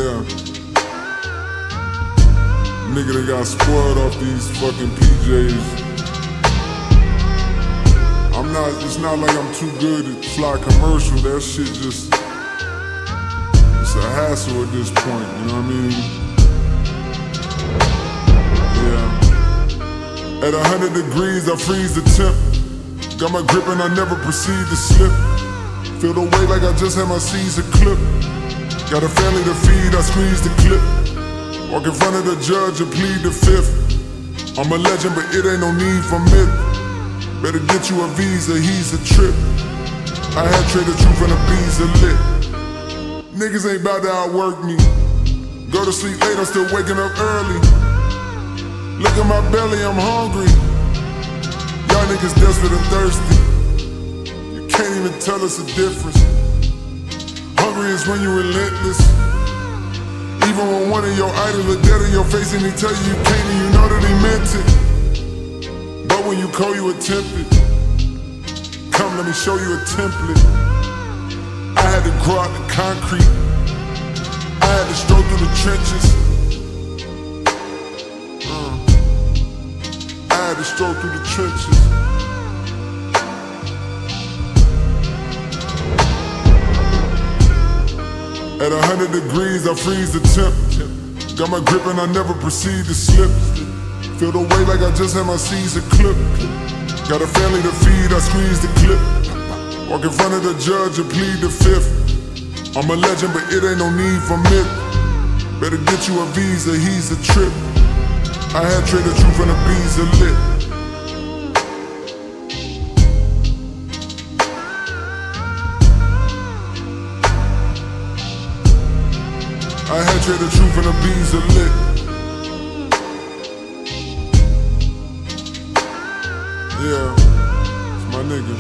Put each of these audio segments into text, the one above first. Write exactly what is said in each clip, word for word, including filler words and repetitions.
Yeah. Nigga that got spoiled off these fucking P Js. I'm not, it's not like I'm too good at fly commercial. That shit just, it's a hassle at this point, you know what I mean? Yeah. At a hundred degrees, I freeze the temp. Got my grip and I never proceed to slip. Feel the weight like I just had my Caesar clip. Got a family to feed, I squeeze the clip. Walk in front of the judge and plead the fifth. I'm a legend, but it ain't no need for myth. Better get you a visa, he's a trip. I had traded truth and a visa lit. Niggas ain't about to outwork me. Go to sleep late, I'm still waking up early. Look at my belly, I'm hungry. Y'all niggas desperate and thirsty. You can't even tell us the difference. Hungry is when you're relentless. Even when one of your idols look dead in your face and he tell you you can't and you know that he meant it. But when you call, you attempt it. Come, let me show you a template. I had to grow out the concrete. I had to stroll through the trenches. uh, I had to stroll through the trenches. At a hundred degrees, I freeze the temp. Got my grip and I never proceed to slip. Feel the weight like I just had my Caesar clip. Got a family to feed, I squeeze the clip. Walk in front of the judge and plead the fifth. I'm a legend, but it ain't no need for myth. Better get you a visa, he's a trip. I had traded truth and a visa lit. I had traded truth and a visa lit. Yeah, it's my nigga.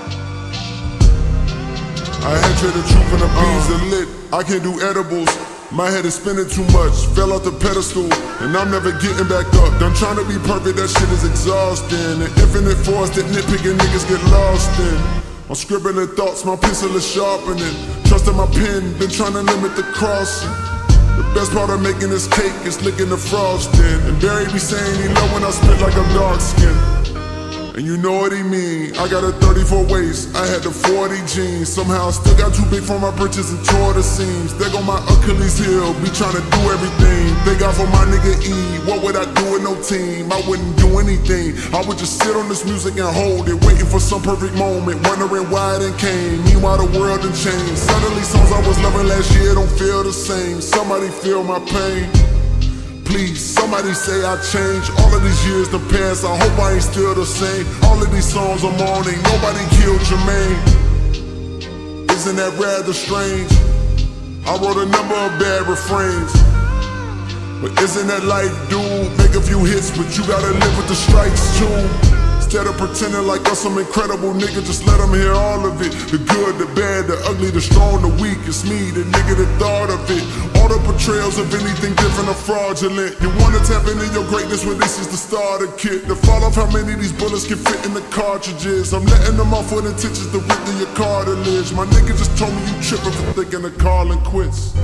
I had traded truth and a visa uh, lit. I can't do edibles. My head is spinning too much. Fell off the pedestal, and I'm never getting back up. Done trying to be perfect, that shit is exhausting. An infinite force that nitpicking niggas get lost in. I'm scribbling thoughts, my pencil is sharpening. Trusting my pen, been trying to limit the crossing. The best part of making this cake is licking the frosting. And Barry be saying he love when I spit like I'm dark skinned. And you know what he mean. I got a thirty-four waist, I had the forty jeans. Somehow I still got too big for my britches and tore the seams. There go my Achilles heel, be trying to do everything. Thank God for my nigga E, what would I do with no team? I wouldn't do anything, I would just sit on this music and hold it. Waiting for some perfect moment, wondering why it done came. Meanwhile the world done changed. Suddenly songs I was loving last year don't feel the same. Somebody feel my pain. Please, somebody say I changed. All of these years to pass, I hope I ain't still the same. All of these songs I'm on, ain't nobody killed Jermaine. Isn't that rather strange? I wrote a number of bad refrains. But isn't that life, dude? Make a few hits, but you gotta live with the strikes too. Instead of pretending like I'm some incredible nigga, just let them hear all of it. The good, the bad, the ugly, the strong, the weak. It's me, the nigga that thought of it. All the portrayals of anything different are fraudulent. You wanna tap into your greatness, well this is the starter kit. The fall off how many of these bullets can fit in the cartridges. I'm letting them off with intentions to rip through your cartilage. My nigga just told me you tripping for thinking of calling quits.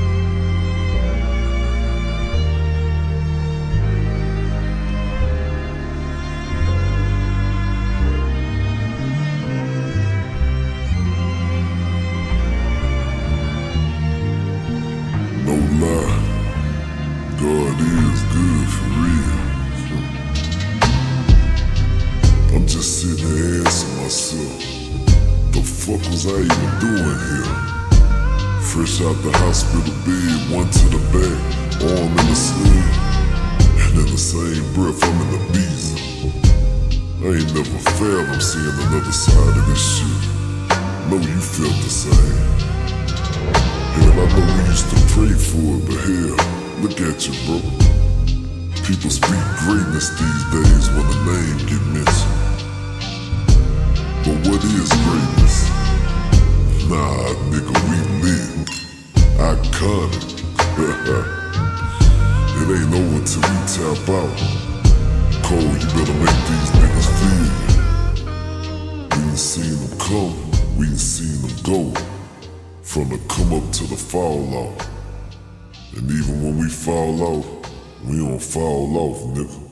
God is good for real. I'm just sitting there asking myself, the fuck was I even doing here? Fresh out the hospital bed, one to the back, arm in the sleeve, and in the same breath I'm in the ibiza. I ain't never failed, I'm seeing another side of this shit. Know you felt the same. Hell, I know we used to pray for it, but hell, look at you, bro. People speak greatness these days when the name get mentioned. But what is greatness? Nah, nigga, we lit. Iconic. It ain't over till we tap out. Cole, you better make these niggas feel you. We done seen them come, we done seen them go. From the come up to the fall off. And even when we fall off, we don't fall off, nigga.